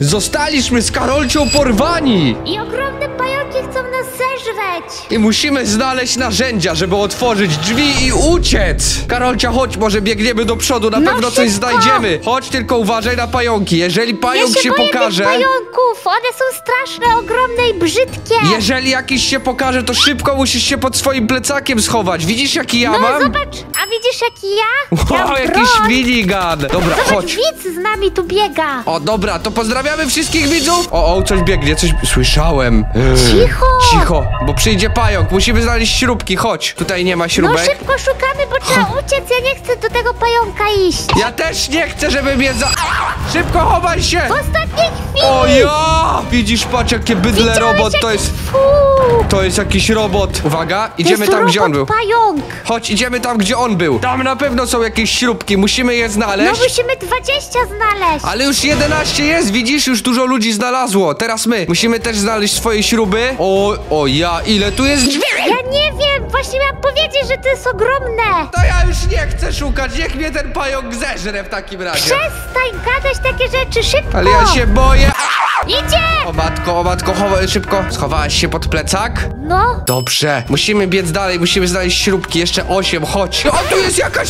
Zostaliśmy z Karolcią porwani! I ogromne pająki chcą nas zeżreć. I musimy znaleźć narzędzia, żeby otworzyć drzwi i uciec! Karolcia, chodź, może biegniemy do przodu, na pewno coś szybko. znajdziemy! Chodź, tylko uważaj na pająki, jeżeli pająk Ja się boję pokaże... tych pająków, one są straszne, ogromne i brzydkie. Jeżeli jakiś się pokaże, to szybko musisz się pod swoim plecakiem schować. Widzisz, jaki ja No mam? zobacz, a widzisz jaki ja? Ja O, mam jakiś broń. minigun! Dobra, Zobacz, chodź. widz z nami tu biega. O, dobra, to pozdrawiamy wszystkich widzów! O, coś biegnie, coś słyszałem. Cicho. Cicho, bo przyjdzie pająk, musimy znaleźć śrubki, chodź. Tutaj nie ma No śrubek. szybko szukamy, bo trzeba uciec, ja nie chcę do tego pająka iść. Ja też nie chcę, żeby mnie za... Szybko, chowaj się! W ostatniej chwili. O ja! Widzisz, patrz, jakie bydle Widziałeś, robot, to jaki- jest... Fuu. To jest jakiś robot. Uwaga, idziemy To tam, jest gdzie on był. pająk. Chodź, idziemy tam, gdzie on był. Tam na pewno są jakieś śrubki, musimy je No znaleźć. musimy 20 znaleźć. Ale już 11 jest, widzisz? Już dużo ludzi znalazło. Teraz my. Musimy też znaleźć swoje śruby. O ja, ile tu jest drzwi? Ja nie wiem, właśnie miałam powiedzieć, że to jest ogromne. To ja już nie chcę szukać, niech mnie ten pająk zeżre w takim razie. Przestań gadać takie rzeczy, szybko. Ale ja się boję. Idzie. O matko, chowaj szybko. Schowałaś się pod plecak? No. Dobrze. Musimy biec dalej, musimy znaleźć śrubki. Jeszcze 8, chodź. O, tu jest jakaś.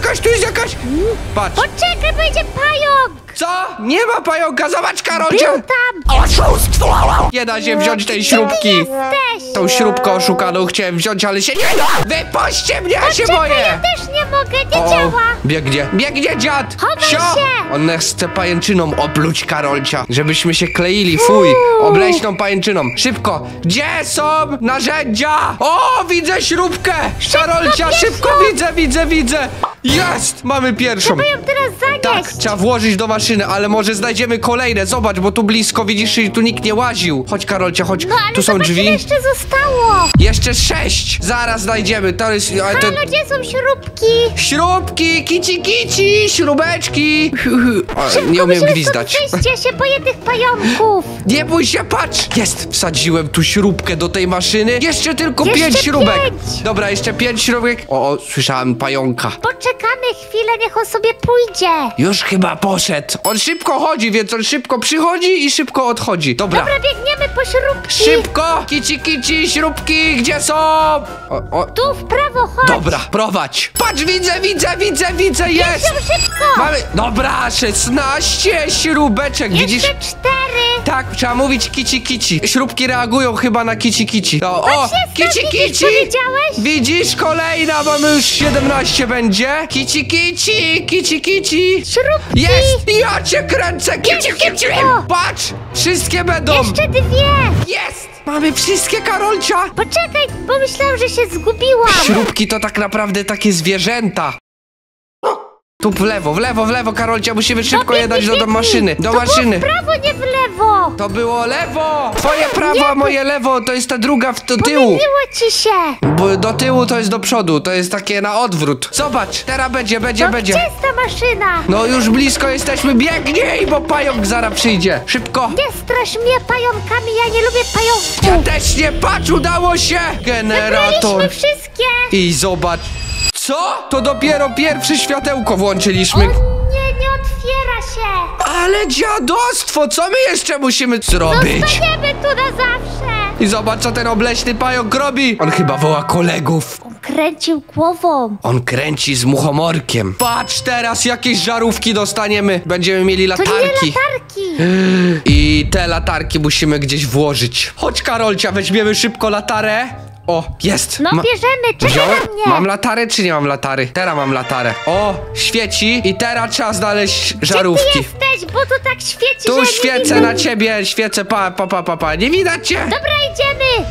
Patrz. Poczekaj, będzie pająk. Co? Nie ma pająka, zobacz, Karolcia. Był tam. Oszustwo! Nie da się wziąć tej śrubki. Jesteś. Tą śrubkę oszukaną chciałem wziąć, ale się nie da! Wypuśćcie mnie, ja się Czekaj, boję! ja też nie mogę, nie O, działa. biegnie dziad! Chowaj Sio! się. On nas chce pajęczyną opluć, Karolcia, żebyśmy się kleili, fuj! Obleśną pajęczyną. Szybko! Gdzie są narzędzia? O, widzę śrubkę! Karolcia, bierz szybko, ją. widzę! Jest! Mamy pierwszą! Trzeba ją teraz zanieść. Tak, trzeba włożyć do maszyny, ale może znajdziemy kolejne. Zobacz, bo tu blisko, widzisz, i tu nikt nie łaził. Chodź, Karolcia, chodź. No ale Tu są zobacz, ile drzwi. jeszcze zostało. Jeszcze 6! Zaraz znajdziemy. To jest... ale to... Halo, gdzie są śrubki? Śrubki, kici, śrubeczki. O, nie umiem Musimy gwizdać. stąd wyjść, ja się boję tych pająków. Nie bój się, patrz! Jest! Wsadziłem tu śrubkę do tej maszyny. Jeszcze tylko Jeszcze 5 śrubek. 5. Dobra, jeszcze 5 śrubek. O, słyszałem pająka. Poczekamy chwilę, niech on sobie pójdzie. Już chyba poszedł. On szybko chodzi, więc on szybko przychodzi i szybko odchodzi. Dobra. Dobra, biegniemy po śrubki. Szybko! Kici, śrubki, gdzie są? Tu w prawo, chodź. Dobra, prowadź. Patrz, widzę, jest! Ją szybko. Mamy, dobra, 16 śrubeczek, widzisz? Jeszcze 4. Tak, trzeba mówić kici. Śrubki reagują chyba na kici. No, o, Patrz, jest tam, widzisz, powiedziałeś? Widzisz, kolejna, mamy już 17 będzie. Kici. Śrubki. Jest! Ja cię kręcę, kici. szybko. Patrz, wszystkie będą. Jeszcze 2. Jest! Mamy wszystkie, Karolcia. Poczekaj, bo myślałam, że się zgubiłam. Śrubki to tak naprawdę takie zwierzęta. Tu w lewo, Karolcia, musimy szybko je dać do maszyny. Do maszyny. To było w prawo, nie w lewo. To było lewo! Twoje prawo, a moje lewo, to jest ta druga do tyłu. Pomyliło ci się. Bo do tyłu to jest do przodu, to jest takie na odwrót. Zobacz, teraz będzie. No gdzie jest ta maszyna? No już blisko jesteśmy, biegnij, bo pająk zaraz przyjdzie. Szybko. Nie strasz mnie pająkami, ja nie lubię pająków. Ja też nie, patrz, udało się! Generator. Wybraliśmy wszystkie. I zobacz. Co? To dopiero pierwsze światełko O włączyliśmy. nie otwiera się. Ale dziadostwo, co my jeszcze musimy zrobić? Zostaniemy tu na zawsze. I zobacz, co ten obleśny pająk robi. On chyba woła kolegów. On kręcił głową. On kręci z muchomorkiem. Patrz teraz, jakieś żarówki dostaniemy. Będziemy mieli To latarki. nie latarki. I te latarki musimy gdzieś włożyć. Chodź, Karolcia, weźmiemy szybko latarę. O, jest. No bierzemy, czekaj Wziąłem? na mnie. Mam latarę czy nie mam latary? Teraz mam latarę. O, świeci i teraz trzeba znaleźć żarówki. Gdzie ty jesteś, bo tu tak świeci, Tu że nie świecę widzę. na ciebie, świecę, pa. Nie widać cię? Dobra, idziemy.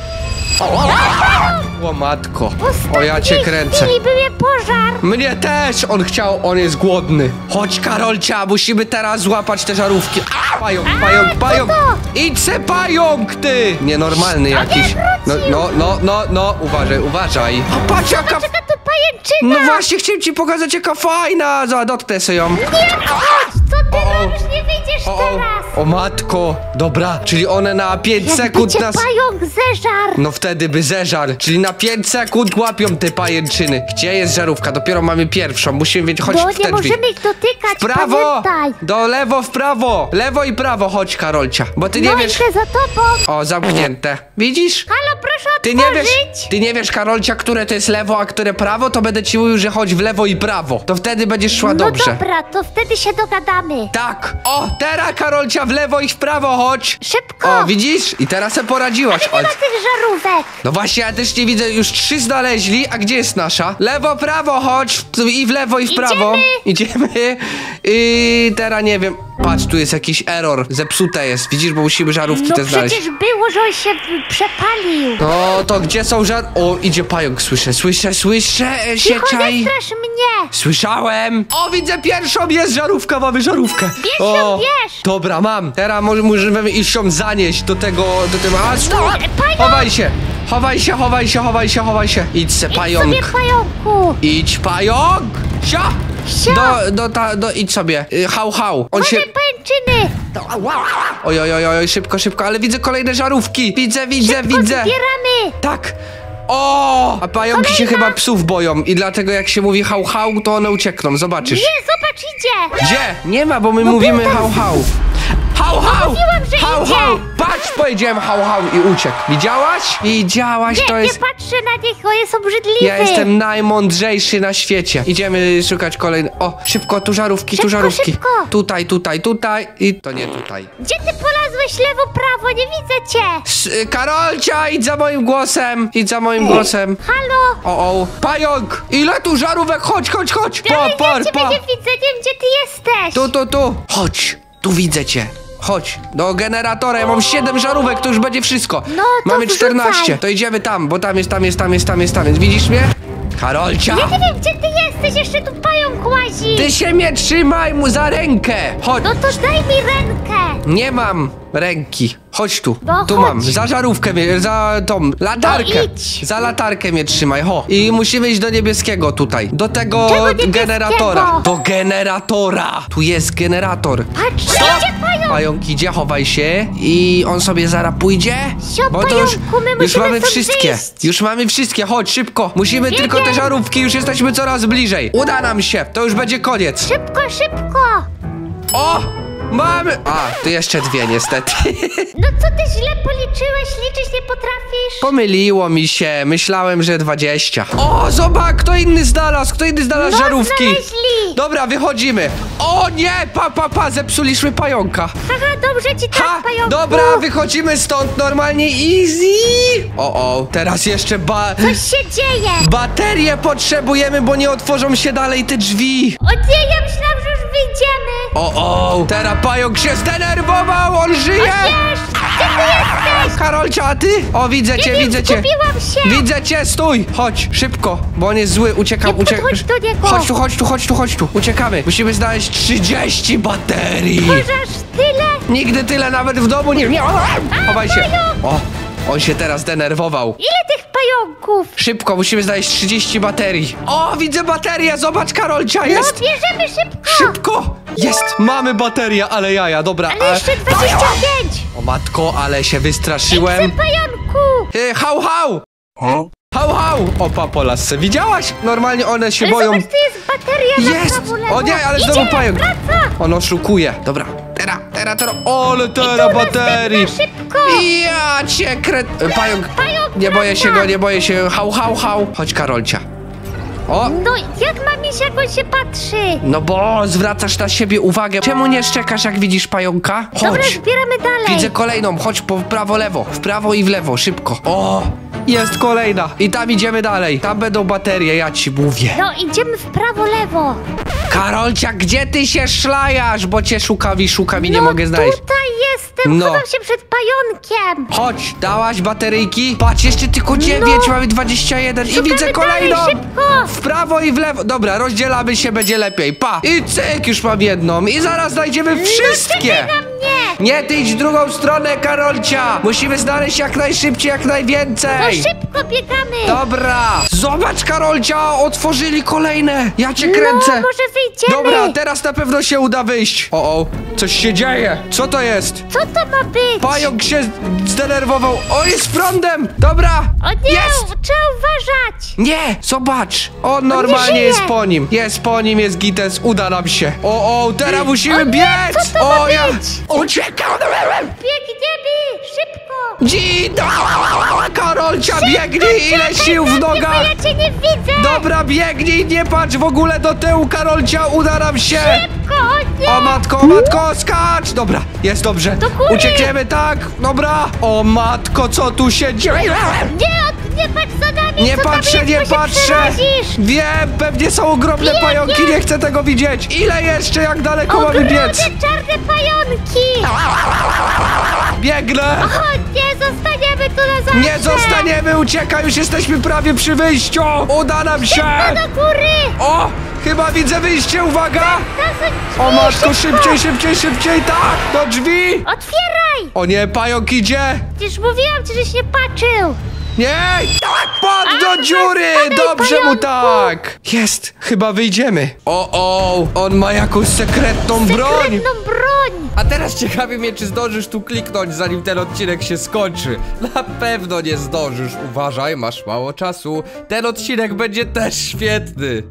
O matko, W o ja cię ostatniej kręcę. chwili był je pożar. Mnie też! On jest głodny. Chodź, Karolcia, musimy teraz złapać te żarówki. A, pająk! co to? Idź se, pająk, ty! Nienormalny jakiś. No, uważaj. A patrz, jaka... Czeka tu pajęczyna. No właśnie, chciałem ci pokazać, jaka fajna. Dotknę sobie ją. Nie, chodź, co Już nie wyjdziesz teraz. O matko, dobra, czyli one na 5 sekund Cię nas... pająk zeżar. No wtedy by zeżar, czyli na 5 sekund łapią te pajęczyny. Gdzie jest żarówka? Dopiero mamy pierwszą, musimy wiedzieć, chodź No w te nie drzwi. możemy ich dotykać, W prawo! pamiętaj. Do lewo, w prawo! Lewo i prawo, chodź Karolcia, bo ty nie No wiesz... idę za tobą. O, zamknięte. Widzisz? Halo, proszę Ty nie wiesz, otworzyć. ty nie wiesz, Karolcia, które to jest lewo, a które prawo, to będę ci mówił, że chodź w lewo i prawo. To wtedy będziesz szła No dobrze. dobra, to wtedy się dogadamy. Tak. O, teraz Karolcia w lewo i w prawo, chodź. Szybko. O, widzisz? I teraz se poradziłaś. Nie ma tych żarówek. No właśnie, ja też nie widzę, już 3 znaleźli, a gdzie jest nasza? Lewo, prawo, chodź, i w lewo, i w prawo. Idziemy. I teraz nie wiem. Patrz, tu jest jakiś error, zepsute jest, widzisz, bo musimy żarówki No te znaleźć. przecież było, że on się przepalił. No, to gdzie są O, idzie pająk, słyszę się Cicho, czai. nie strasz mnie. Słyszałem! O, widzę pierwszą, jest żarówka, mamy żarówkę. Bierz ją, bierz. Dobra, mam. Teraz możemy iść ją zanieść do tego, A, stop! Pająk! Chowaj się. Idź se, Idź pająk. sobie, pająku. Idź, pająk! Sia! Sia. Idź sobie. Hał. On się... Chodź, pajęczyny. Oj, szybko, ale widzę kolejne żarówki. Widzę. Zbieramy. Tak! O! A pająki się chyba psów boją i dlatego jak się mówi hał, to one uciekną, zobaczysz. Nie, zobacz, idzie. Gdzie? Nie ma, bo my mówimy był tam. hał. mówiłam, że idzie. Patrz, powiedziałem hał i uciekł. Widziałaś? To Nie jest... patrzę na nich, on jest obrzydliwy. Ja jestem najmądrzejszy na świecie. Idziemy szukać kolejnych... O, szybko, tu żarówki. Szybko. Tutaj i... To nie tutaj. Gdzie ty polazłeś lewo, prawo? Nie widzę cię. Karolcia, idź za moim głosem. Halo? O, pająk! Ile tu żarówek? Chodź! Ja ciebie nie widzę, nie wiem, gdzie ty jesteś. Tu. Chodź, tu widzę cię. Chodź, do generatora, ja mam 7 żarówek, to już będzie wszystko. No, to mamy 14, wrzucaj. to idziemy tam, bo tam jest, widzisz mnie? Karolcia! Ja nie wiem, gdzie ty jesteś, jeszcze tu pająk łazi. Ty się mnie trzymaj mu za rękę! Chodź! No to daj mi rękę. Nie mam ręki. Chodź tu. No Tu chodź. mam. Za żarówkę mnie, za tą latarkę. No idź. Za latarkę mnie trzymaj, ho. I musimy iść do niebieskiego tutaj. Do tego Czego niebieskiego? generatora. Do generatora. Tu jest generator. Patrz, Stop! idzie pająk. Pająk idzie, chowaj się. I on sobie zaraz pójdzie. Sio, Bo to już pająku, my już musimy mamy stąd wszystkie. wyjść. Już mamy wszystkie. Chodź, szybko. Musimy Biegiem. tylko te żarówki. Już jesteśmy coraz bliżej. Uda nam się. To już będzie koniec. Szybko. O! Mamy! A, tu jeszcze 2 niestety. No co ty źle policzyłeś, liczyć nie potrafisz? Pomyliło mi się, myślałem, że 20. O, zobacz, kto inny znalazł No, żarówki. znaleźli. Dobra, wychodzimy. O nie, zepsuliśmy pająka. Haha, dobrze ci tak, pająku. dobra, wychodzimy stąd normalnie, easy. O, teraz jeszcze Coś się dzieje. baterie potrzebujemy, bo nie otworzą się dalej te drzwi. O nie, ja myślałam, że już wyjdziemy. O, teraz pająk się zdenerwował, on żyje. Wiesz, gdzie ty jesteś? Karolcia, a ty? O, widzę cię. Zgubiłam się. Widzę cię, stój! Chodź, szybko, bo on jest zły, uciekam, Nie podchodź do niego. Chodź tu, uciekamy. Musimy znaleźć 30 baterii. Może aż tyle? Nigdy tyle nawet w domu nie miałem. Chowaj się. O, on się teraz denerwował. Ile tych pająków? Szybko, musimy znaleźć 30 baterii. O, widzę baterię, zobacz, Karolcia, No, jest. bierzemy szybko. Szybko, jest, mamy baterię, ale jaja, dobra. Ale jeszcze 25. O matko, ale się Chcę wystraszyłem. pająku. Hał! O, po lasce, widziałaś? Normalnie one się Ale boją. zobacz, tu jest bateria na Jest! prawo, lewo. O nie, ale Idzie, znowu pająk. wraca. On oszukuje. Dobra, teraz. Ale Tu teraz baterii. następna, szybko. Ja cię Pająk. Pająk Nie boję się wraca. go, nie boję się. Hał. Chodź, Karolcia. O, No, jak mam iść, jak on się patrzy? no bo zwracasz na siebie uwagę. Czemu nie szczekasz, jak widzisz pająka? Dobra, Chodź. zbieramy dalej. Widzę kolejną. Chodź po prawo, lewo. W prawo i w lewo, szybko. O, jest kolejna. I tam idziemy dalej. Tam będą baterie, ja ci mówię. No, idziemy w prawo, lewo. Karolcia, gdzie ty się szlajasz? Bo cię szukam i nie mogę znaleźć. Tutaj jestem, No. chowam się przed pająkiem. Chodź, dałaś bateryjki? Patrz, jeszcze tylko 9, mamy 21 i Szukamy widzę kolejną! dalej, szybko. W prawo i w lewo. Dobra, rozdzielamy się, będzie lepiej. Pa! I cyk, już mam jedną. I zaraz znajdziemy wszystkie! Czekaj na mnie. nie! Nie, ty idź w drugą stronę, Karolcia! Musimy znaleźć jak najszybciej, jak To najwięcej! szybko biegamy! Dobra! Zobacz, Karolcia! Otworzyli kolejne! Ja cię kręcę! No, może wyjdziemy! Dobra, teraz na pewno się uda wyjść! O, coś się dzieje! Co to jest? Co to ma być? Pająk się zdenerwował! O, jest prądem! Dobra! O nie, Jest! trzeba uważać! Nie! Zobacz! On normalnie żyje. jest po nim! Jest po nim, jest gites, uda nam się! O, teraz musimy O nie, biec! co to ma ja być? uciekam! Biegniemy! Szybko! Dzida! Karolcia, biegnij! Ile Czekaj sił na w mnie, bo nogach! ja cię nie widzę! Dobra, biegnij, nie patrz w ogóle do tyłu, Karolcia, uda nam się! Szybko! O nie! O matko, skacz! Dobra, jest dobrze. Do góry. Uciekniemy, tak? Dobra. O matko, co tu się dzieje? Nie patrz za nami! Nie co tam patrzę, jest, nie bo się patrzę! przerazisz. Wiem, pewnie są ogromne Biegnie. pająki, nie chcę tego widzieć! Ile jeszcze, jak daleko mamy Ogromne biec? czarne pająki! Biegnę! O nie, zostaniemy tu na zawsze! Nie zostaniemy, uciekaj, już jesteśmy prawie przy wyjściu! Uda nam się! Szybko do góry! O, chyba widzę wyjście, uwaga! Drzwi, O matko, szybko. szybciej, tak! Do drzwi! Otwieraj! O nie, pająk idzie! Przecież mówiłam ci, żeś nie patrzył! Nie! Padł do dziury! spadaj, Dobrze mu pająku! tak! Jest! Chyba wyjdziemy. O, on ma jakąś sekretną broń! Sekretną broń! A teraz ciekawi mnie, czy zdążysz tu kliknąć, zanim ten odcinek się skończy. Na pewno nie zdążysz. Uważaj, masz mało czasu. Ten odcinek będzie też świetny.